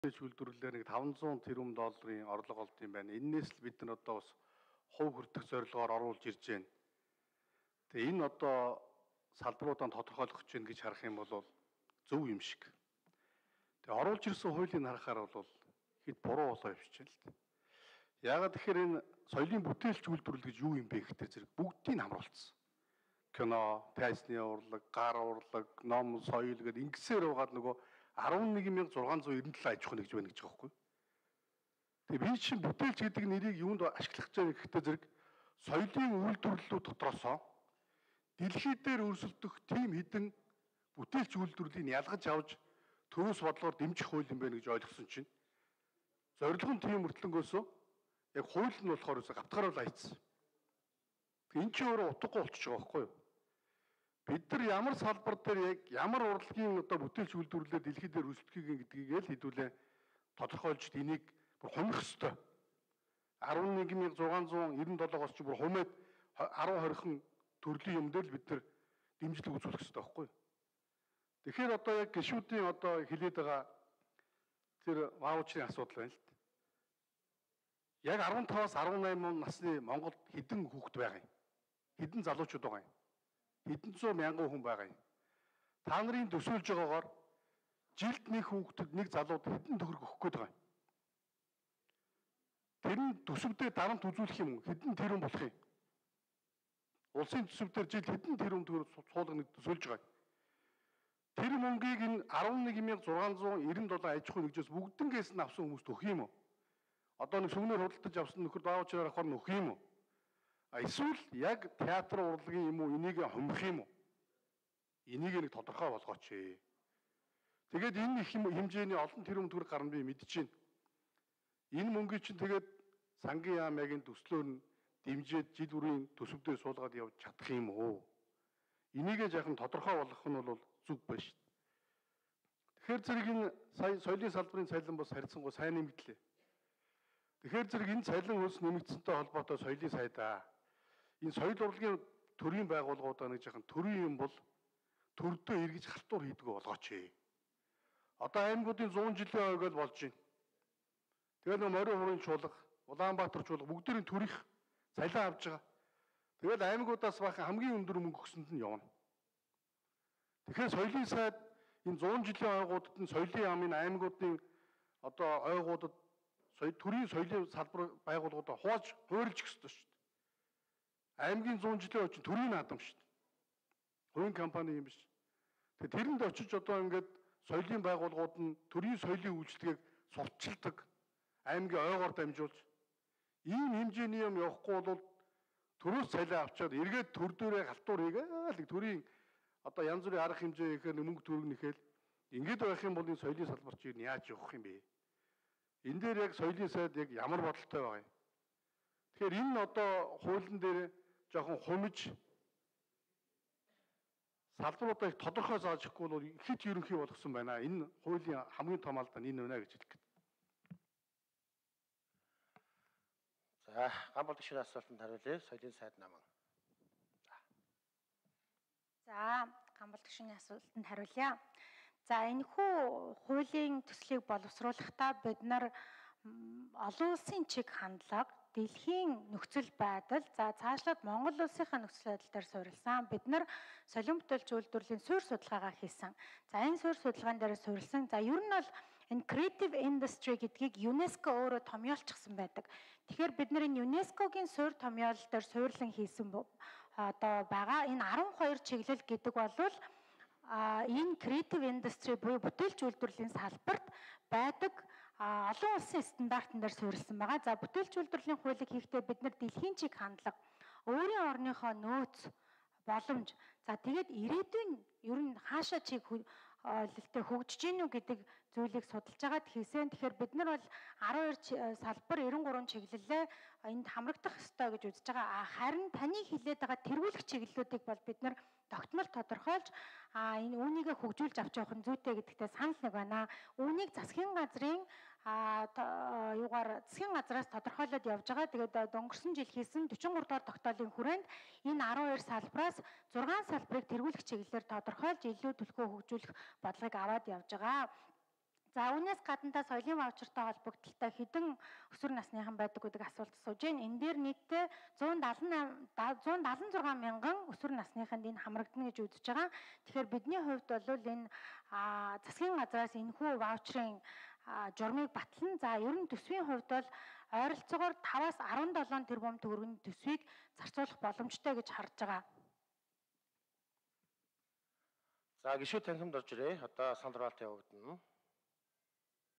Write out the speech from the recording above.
Үйлдвэрлэлээр нэг 500 тэрбум долларын орлого олд юм байна. Эннээс л бид нар одоо бас хувь хүртэх зорилгоор оруулж ирж байна. Тэгээ энэ одоо салбаруудаа тодорхойлох гэж байна гэж харах юм бол зөв юм шиг. Тэгээ оруулж ирсэн хуулийг харахаар бол хэд буруу болоо явж байна л дээ. Яагаад тэгэхээр энэ соёлын бүтээлч үйлдвэрлэл гэж юу юм бэ гэхээр зэрэг бүгдийг хамруулсан. Кино, тайзны урлаг, гар урлаг, ном, соёл гэдэг ингэсээр угаад нөгөө 11,697 аж ахуй нэгж байна гэж байгаа байхгүй. Тэгээ би чинь бүтээлч гэдэг нэрийг юунд ашиглах гэж байгаа гэхдээ зэрэг соёлын үйлдвэрлэлүүд дотроосоо дэлхий дээр өрсөлдөх тийм хідэн бүтээлч үйлдвэрлэлийг ялгаж авч төвөөс бодлогоор дэмжих хууль юм байна гэж ойлгосон чинь зорилго нь тийм мөртлөнгөөс яг хууль нь болохоор гавтгаар бол айцсан. Энэ чинь өөрөө утгагүй болчихж байгаа байхгүй юу? Бид нар ямар салбар дээр яг ямар урлагийн одоо бүтээлч үйлдвэрлэлээр дэлхий дээр өрсөлдөхийг гэдгийг л хэдүүлээ тодорхойлж энийг бүр хумих ёстой. 11,697-оос ч бүр хумээд 10-20хан төрлийн юм дээр л бид нар дэмжлэг үзүүлэх ёстой байхгүй юу? Тэгэхээр одоо яг гишүүдийн одоо хэлээд байгаа тэр ваучрын асуудал байна л дээ. Яг 15-аас 18 насны Монголд хэдэн хүүхэд байгаа юм? Хэдэн залуучууд байгаа юм? Хэдэн зуун мянган хүн байгаа юм? Та нарын төсөөлж байгаагаар жилд нэг хүүхдэд нэг залууд хэдэн төгрөг өгөх гээд байгаа юм? Тэр нь төсөвдөө дарамт үзүүлэх юм уу? Хэдэн тэрбум болох юм? Улсын төсөвдөр жилд хэдэн тэрбум төгрөг суулгана төсөөлж байгаа юм? Тэр мөнгийг энэ 11,697 аж ахуй нэгжээс бүгднгээс нь авсан хүмүүст өгөх юм уу? Одоо нэг сүмнөр худалдаж авсан нөхөр даавчраар авахар нь өгөх юм уу? Эсвэл яг театр урлагийн юм уу энийг хумих юм уу? Энийг нэг тодорхой болгооч. Тэгээд энэ их хэмжээний олон тэрбум төгрөг гарна би мэдэж байна. Энэ мөнгийг чинь тэгээд сангийн яамын төслөөр нь дэмжиж жил бүрийн төсөвдөө суулгаад явж чадах юм уу? Энийг жаахан тодорхой болгох нь бол зүг байна шүү дээ. Тэгэхээр зэрэг энэ сая соёлын салбарын цалин бас харьцангуй сайн нэмэгдлээ. Тэгэхээр зэрэг энэ цалин хөлс нэмэгдсэнтэй холбоотой соёлын сайдаа энэ соёл урлагийн төрийн байгууллагуудаа нэг жаахан төрийн юм бол төрдөө эргэж халтур хийдгүү болгооч. Одоо аймагуудын 100 жилийн ойг л болж байна. Тэгээд нэг морин хурын чуулга, Улаанбаатар чуулга бүгдээрийн төрийнх цалин авж байгаа. Тэгээд аймагуудаас бахан хамгийн өндөр мөнгө өгсөнд нь явна. Тэгэхээр соёлын сайд энэ 100 жилийн ойгуудад нь соёлын яамын аймагуудын одоо ойгуудад төрийн соёлын салбар байгууллагуудаа хувааж хуурилж өгөх ёстой шүү дээ. Аймгийн 100 жилийн очиж төрийн наадам шүү дээ. Хувийн компани юм биш. Тэгээ тэрэнд очиж одоо ингээд соёлын байгууллагууд нь төрийн соёлын үйлчлэгийг сурталчилдаг аймгийн ойгоор дамжуулж ийм хэмжээний юм явахгүй бол төрөөс цалин авчаад эргээд төр дээрээ халтур хийгээл төрийн одоо янз бүрийн арга хэмжээ ихээр мөнгө төргнөхөл ингээд байх юм бол энэ соёлын салбар чинь яаж явах юм бэ? Энэ дээр яг соёлын сайд яг ямар бодолтой байгаа юм? Тэгэхээр энэ одоо хуулийн дээр жоохон хумиж салбаруудаа их тодорхой зааж өгөхгүй бол ихэд ерөнхий болгосон байна. Энэ хуулийн хамгийн том алдаа энэ байна гэж хэлэх. За, Гамбол гишүүний асуултанд хариулъя. Соёлын сайд наман. За, Гамбол гишүүний асуултанд хариулъя. За, энэхүү хуулийн төслийг боловсруулахдаа бид нар олон улсын чиг хандлага, дэлхийн нөхцөл байдал, за цаашлаад Монгол улсынхаа нөхцөл байдал дээр суурилсан бид нар соёлын бүтээлч үйлдвэрлэлийн суурь судалгаагаа хийсэн. За энэ суурь судалгаан дээр суурилсан. За ер нь бол энэ creative industry гэдгийг ЮНЕСКО өөрөө томьёолчихсан байдаг. Тэгэхээр бид нар энэ ЮНЕСКОгийн суурь томьёол дээр суурлан хийсэн одоо байгаа. Энэ 12 чиглэл гэдэг бол энэ creative industry буюу бүтээлч үйлдвэрлэлийн салбарт байдаг олон улсын стандартн дээр суурилсан байгаа. За бүтээлч үйлдвэрлэлийн хуулийг хийхдээ бид нар дэлхийн чиг хандлага, өөрийн орныхоо нөөц, боломж, за тэгээд ирээдүйн ер нь хаашаа чиг ойлголттой хөгжиж гинүү гэдэг зүйлийг судалж байгаад хийсэн. Тэгэхээр бид нар бол 12 салбар 93 чиглэлээ энд хамрагдах ёстой гэж үзэж байгаа. Харин таны хэлээд байгаа тэргүүлэх чиглэлүүдийг бол бид нар тогтмол тодорхойлж энэ үүнийгээ хөгжүүлж авч явах нь зүйтэй гэдэгтээ санал нэг байна. Үүнийг засгийн газрын засгийн газраас тодорхойлоод явж байгаа. Тэгээд өнгөрсөн жил хийсэн 43 дугаар тогтоолын хүрээнд энэ 12 салбараас 6 салбарыг тэргүүлэх чиглэлээр тодорхойлж илүү төлхөө хөгжүүлэх бодлогыг аваад явж байгаа. За үүнээс гадна соёлын ваучертай холбогдлолтой хэдэн өсвөр насныхан байдаг гэдэг асуулт сууж байна. Энэ дээр нийтдээ 176 мянган өсвөр насныханд энэ хамрагдана гэж үзэж байгаа. Тэгэхээр бидний хувьд бол энэ засгийн газраас энэхүү ваучрын журмыг батлан за ер нь төсвийн хувьд бол ойролцоогоор 5-аас 17 тэрбум төгрөгийн төсвийг зарцуулах боломжтой гэж харж байгаа. За гишүүд танхимд орж ирээ. Одоо санал хураалт явагдана.